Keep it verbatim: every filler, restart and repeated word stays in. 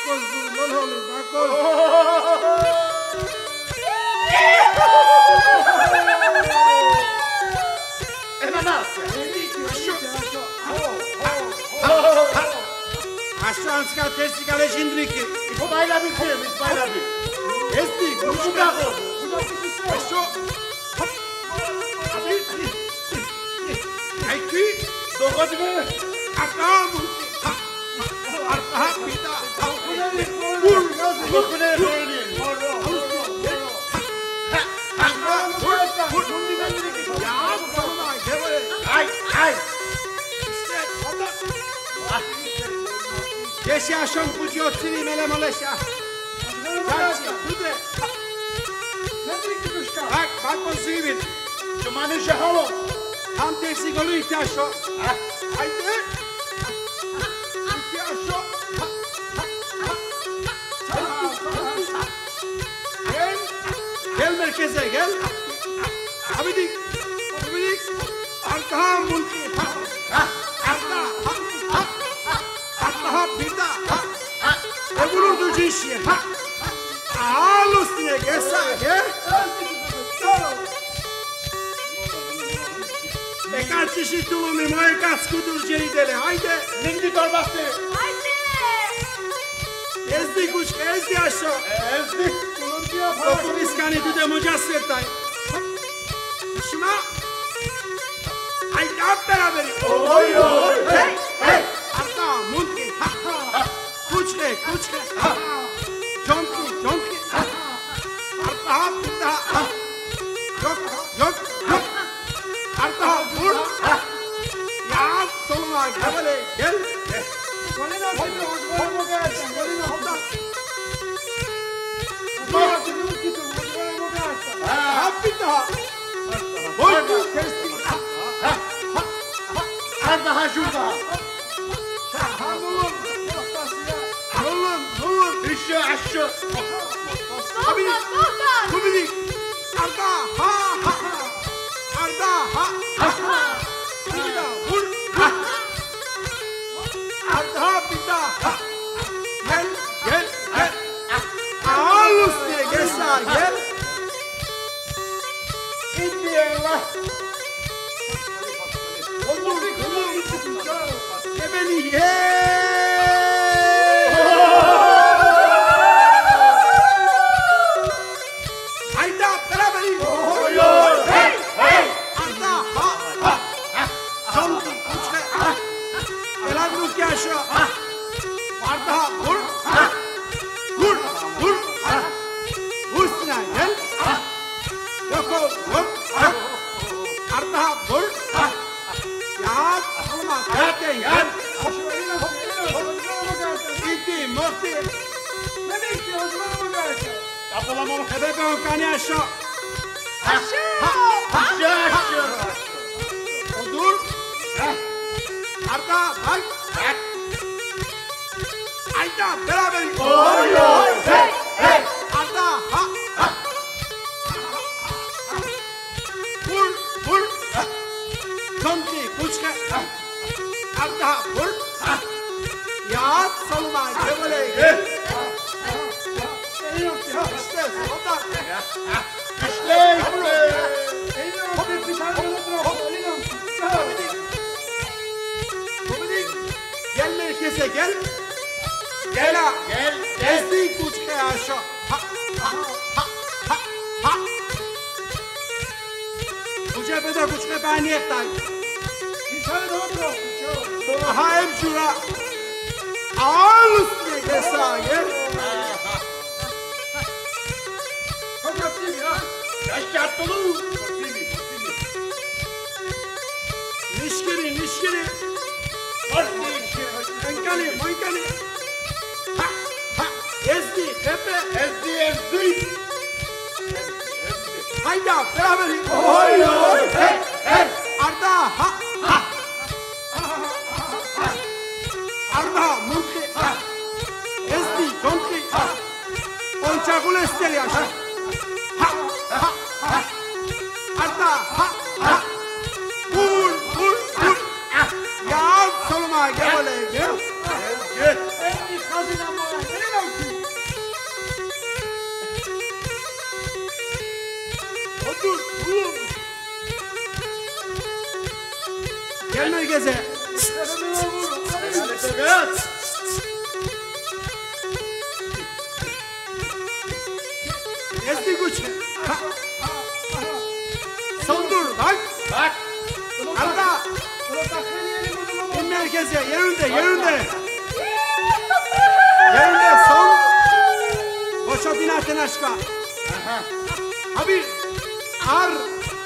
Bakos bu lan oğlum bakos. Aşağınska testi kale şindriki. İpo bayla bir film, İsmail abi. Testi, kucu bırakın. Aşo. Abi. Ayki. Dokuz mu? Akam. Arka bir daha. Vur. Dokuz ne böyle? Ya sana gel. Ay ay. İşte orada. Jeśli aşam kucu otsiri mele moleşa. Çarşı, tude. Bak, bak o sivil. Cumanın şahalo. Tam tersi golü ihtiyaço. Haydi. İhtiyaço. Gel. Gel merkeze gel. Abidik. Abidik. Arka mulki. Arka. Arka bir daha. E vurur du cinşi. Al üstüne gelse. Gel. E kaç kişi tulumi moje kaç kudur celidele. Haydi. Nindi torbası. Ezdi kuş, ezdi aşağı. Ezdi. Doktor iskani düde moca sertay. Şuna. Haydi hep beraber. Oy oy. Hey hey. Arda, munki. Kuçke, kuçke. Jonki, jonki. Arda, bir daha. Yok, yok, yok. Arda, vur. Ya, soluna gel. Gel. Golina seni hocam gelsin. Golina hocam. Ha, bir daha. Boynu testi. Arda ha şurada. Ha, nulun. Nulun, nulun. Düşü aşağı. Abi, bu bilik. Arda, ha, ha. Arda, ha, ha. Bir daha, vur. Arda, bir daha. Gel, gel, gel. Al üstüne, gel sağa, gel. İndi Allah. Olur, olur. Ye beni, ye. Hayda, beraber. Oy oy. Hey hey. Arda, ha, ha. Jonki, kuçke. Elan ruki aşağı. Arda, vur. Vur, vur. Vur üstüne, gel. Yok ol, yok. Arda, vur. Ya, olma, gel, gel. İndi, mokti. Ne bekliyor, hocam mı gelsin? Kapılama. Ebebe okani aşağı. Aşağı aşağı. Odur. Arda, bak. Hayda, beraber. Oy oy. Hey hey. Arda, ha, ha. Vur, vur. Jonki, kuçke. Arda, vur. Ya, soluma, gevele, gel. İşte, solda. İşte. Gel merkeze, gel. Gel ha. Gel gel. Ezdi kuçke aşağı. Ha, ha, ha, ha, ha. Bu cephede kuçke beni yektay. Aha hem şura. Al üstüne gel sağa gel. Yaşartılı. Nişkiri, nişkiri. Enkali, mankali. Ha, ha. Ezdi, tepe. Ezdi ezdi. Hayda, beraber. Oy oy. Hey hey. Arda, ha, ha. Arda, mulki. Ezdi, jonki. Onçakul esteri aşağı. Ha, ha, ha. Arda, ha, ha. Vur, vur, vur. Ya, soluma gel böyle, gel. Gel. Endi kazına mı? Gel merkeze. Evet. Ezdi güç. Ha. Son dur. Bak. Bak. Arada. İn merkeze. Yerinde. Yerinde. Yerinde. Son. Boşa binatın aşka. Abi. Ar.